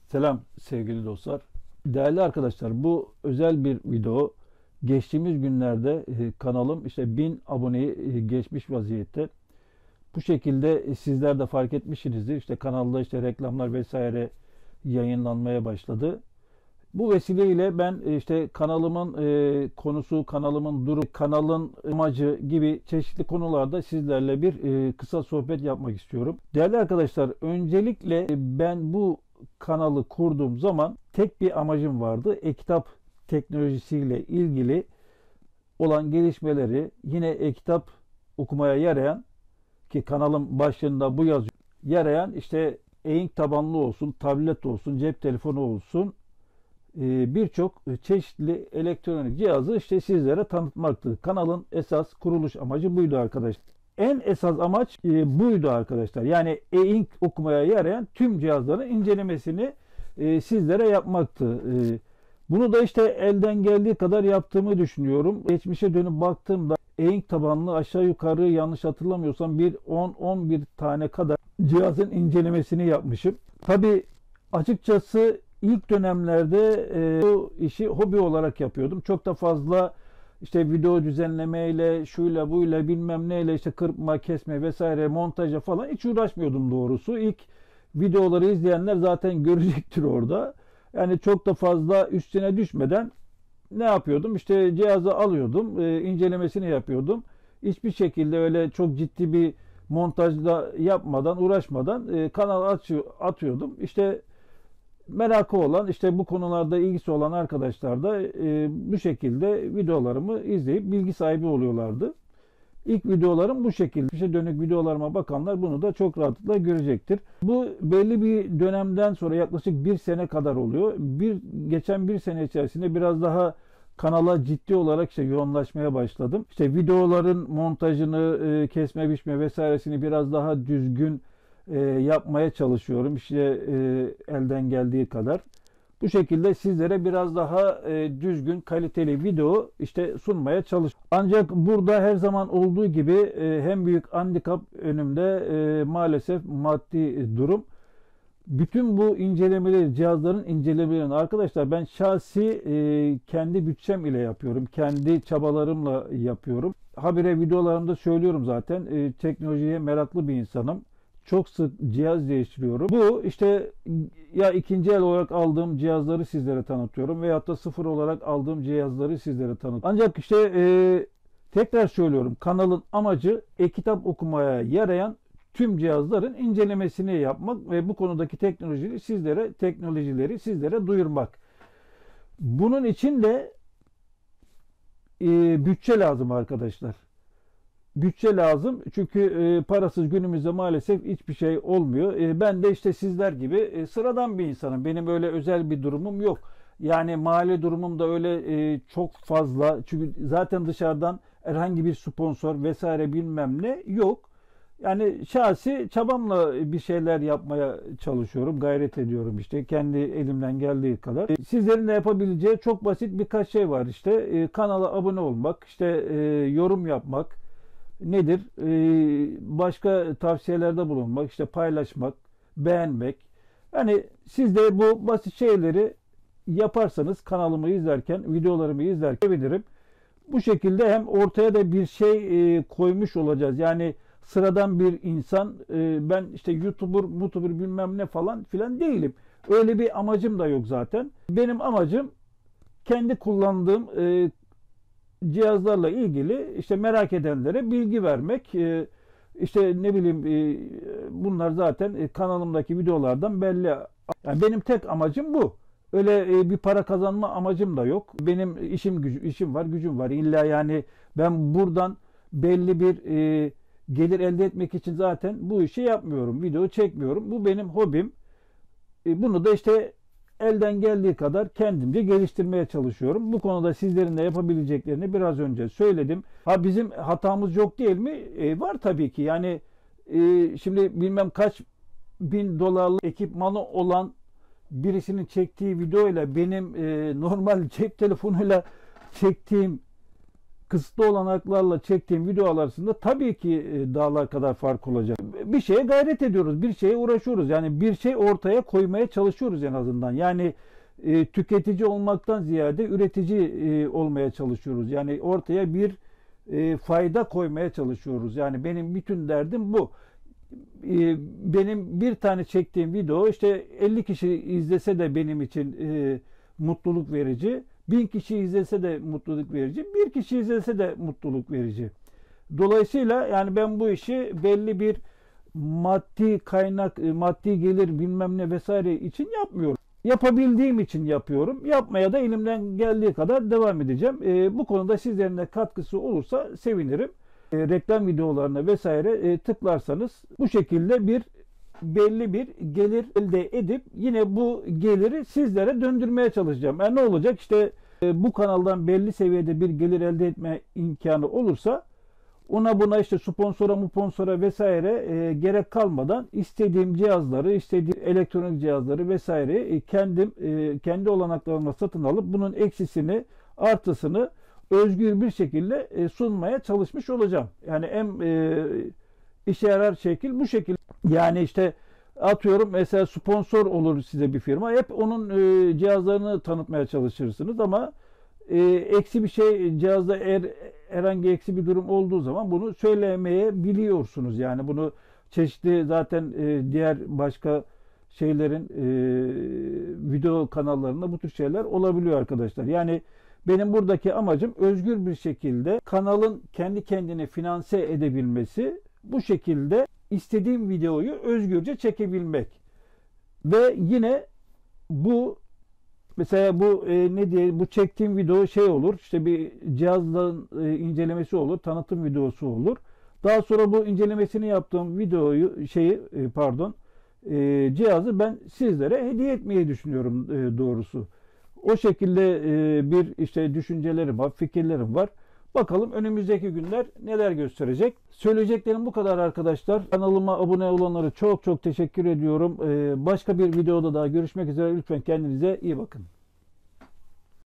Selam sevgili dostlar. Değerli arkadaşlar, bu özel bir video. Geçtiğimiz günlerde kanalım işte 1000 aboneyi geçmiş vaziyette. Bu şekilde sizler de fark etmişsinizdir. İşte kanalda işte reklamlar vesaire yayınlanmaya başladı. Bu vesileyle ben işte kanalımın konusu, kanalımın durumu, kanalın amacı gibi çeşitli konularda sizlerle bir kısa sohbet yapmak istiyorum. Değerli arkadaşlar, öncelikle ben bu kanalı kurduğum zaman tek bir amacım vardı. E-kitap teknolojisiyle ilgili olan gelişmeleri yine e-kitap okumaya yarayan, ki kanalın başlığında bu yazıyor, yarayan işte e-ink tabanlı olsun, tablet olsun, cep telefonu olsun, birçok çeşitli elektronik cihazı işte sizlere tanıtmaktı. Kanalın esas kuruluş amacı buydu arkadaşlar. En esas amaç buydu arkadaşlar. Yani e-ink okumaya yarayan tüm cihazların incelemesini sizlere yapmaktı. Bunu da işte elden geldiği kadar yaptığımı düşünüyorum. Geçmişe dönüp baktığımda e-ink tabanlı aşağı yukarı, yanlış hatırlamıyorsam, bir 10-11 tane kadar cihazın incelemesini yapmışım. Tabi açıkçası İlk dönemlerde bu işi hobi olarak yapıyordum. Çok da fazla işte video düzenlemeyle, şuyla buyla bilmem neyle, işte kırpma, kesme vesaire, montaja falan hiç uğraşmıyordum doğrusu. İlk videoları izleyenler zaten görecektir orada. Yani çok da fazla üstüne düşmeden ne yapıyordum? İşte cihazı alıyordum, incelemesini yapıyordum. Hiçbir şekilde öyle çok ciddi bir montajda yapmadan, uğraşmadan kanal atıyordum. İşte merakı olan, işte bu konularda ilgisi olan arkadaşlar da bu şekilde videolarımı izleyip bilgi sahibi oluyorlardı. İlk videolarım bu şekilde. Geçmişe dönük videolarıma bakanlar bunu da çok rahatlıkla görecektir. Bu belli bir dönemden sonra, yaklaşık bir sene kadar oluyor. Geçen bir sene içerisinde biraz daha kanala ciddi olarak işte yoğunlaşmaya başladım. İşte videoların montajını, kesme biçme vesairesini biraz daha düzgün yapmaya çalışıyorum. İşte elden geldiği kadar. Bu şekilde sizlere biraz daha düzgün, kaliteli video işte sunmaya çalışıyorum. Ancak burada her zaman olduğu gibi hem büyük handikap önümde maalesef maddi durum. Bütün bu incelemeleri, cihazların incelemelerini arkadaşlar ben şahsi kendi bütçem ile yapıyorum. Kendi çabalarımla yapıyorum. Habire videolarımda söylüyorum zaten. Teknolojiye meraklı bir insanım. Çok sık cihaz değiştiriyorum. Bu işte ya ikinci el olarak aldığım cihazları sizlere tanıtıyorum veyahut da sıfır olarak aldığım cihazları sizlere tanıtıyorum. Ancak işte tekrar söylüyorum, kanalın amacı e-kitap okumaya yarayan tüm cihazların incelemesini yapmak ve bu konudaki teknolojileri sizlere duyurmak. Bunun için de bütçe lazım arkadaşlar. Bütçe lazım, çünkü parasız günümüzde maalesef hiçbir şey olmuyor. Ben de işte sizler gibi sıradan bir insanım. Benim öyle özel bir durumum yok. Yani mali durumum da öyle çok fazla. Çünkü zaten dışarıdan herhangi bir sponsor vesaire bilmem ne yok. Yani şahsi çabamla bir şeyler yapmaya çalışıyorum, gayret ediyorum işte kendi elimden geldiği kadar. Sizlerin de yapabileceği çok basit birkaç şey var işte. Kanala abone olmak, işte yorum yapmak. Nedir? Başka tavsiyelerde bulunmak, işte paylaşmak, beğenmek. Yani siz de bu basit şeyleri yaparsanız kanalımı izlerken, videolarımı izlerken bilirim. Bu şekilde hem ortaya da bir şey koymuş olacağız. Yani sıradan bir insan, ben işte YouTuber bilmem ne falan filan değilim. Öyle bir amacım da yok zaten. Benim amacım kendi kullandığım cihazlarla ilgili işte merak edenlere bilgi vermek. İşte ne bileyim, bunlar zaten kanalımdaki videolardan belli. Yani benim tek amacım bu. Öyle bir para kazanma amacım da yok. Benim işim var, gücüm var. İlla yani ben buradan belli bir gelir elde etmek için zaten bu işi yapmıyorum. Video çekmiyorum. Bu benim hobim. Bunu da işte elden geldiği kadar kendimce geliştirmeye çalışıyorum. Bu konuda sizlerin de yapabileceklerini biraz önce söyledim. Ha, bizim hatamız yok değil mi? Var tabii ki. Yani şimdi bilmem kaç bin dolarlık ekipmanı olan birisinin çektiği video ile benim normal cep telefonuyla çektiğim kısıtlı olanaklarla çektiğim videolar arasında tabii ki dağlar kadar fark olacak. Bir şeye gayret ediyoruz, bir şeye uğraşıyoruz. Yani bir şey ortaya koymaya çalışıyoruz en azından. Yani tüketici olmaktan ziyade üretici olmaya çalışıyoruz. Yani ortaya bir fayda koymaya çalışıyoruz. Yani benim bütün derdim bu. Benim bir tane çektiğim video işte 50 kişi izlese de benim için mutluluk verici. 1000 kişi izlese de mutluluk verici. Bir kişi izlese de mutluluk verici. Dolayısıyla yani ben bu işi belli bir maddi kaynak, maddi gelir bilmem ne vesaire için yapmıyorum. Yapabildiğim için yapıyorum. Yapmaya da elimden geldiği kadar devam edeceğim. Bu konuda sizlerin de katkısı olursa sevinirim. Reklam videolarına vesaire tıklarsanız bu şekilde belli bir gelir elde edip yine bu geliri sizlere döndürmeye çalışacağım. Yani ne olacak? İşte bu kanaldan belli seviyede bir gelir elde etme imkanı olursa ona buna işte sponsora vesaire gerek kalmadan istediğim cihazları, istediğim elektronik cihazları vesaire kendi olanaklarımla satın alıp bunun eksisini, artısını özgür bir şekilde sunmaya çalışmış olacağım. Yani en işe yarar şekil bu şekilde. Yani işte atıyorum mesela sponsor olur size bir firma. Hep onun cihazlarını tanıtmaya çalışırsınız ama eksi bir şey cihazda herhangi eksi bir durum olduğu zaman bunu söylemeyebiliyorsunuz. Yani bunu çeşitli zaten diğer başka şeylerin video kanallarında bu tür şeyler olabiliyor arkadaşlar. Yani benim buradaki amacım özgür bir şekilde kanalın kendi kendine finanse edebilmesi, bu şekilde istediğim videoyu özgürce çekebilmek. Ve yine bu mesela bu bu çektiğim video şey olur. İşte bir cihazın incelemesi olur, tanıtım videosu olur. Daha sonra bu incelemesini yaptığım videoyu cihazı ben sizlere hediye etmeyi düşünüyorum doğrusu. O şekilde bir işte düşüncelerim var, fikirlerim var. Bakalım önümüzdeki günler neler gösterecek. Söyleyeceklerim bu kadar arkadaşlar. Kanalıma abone olanlara çok teşekkür ediyorum. Başka bir videoda daha görüşmek üzere. Lütfen kendinize iyi bakın.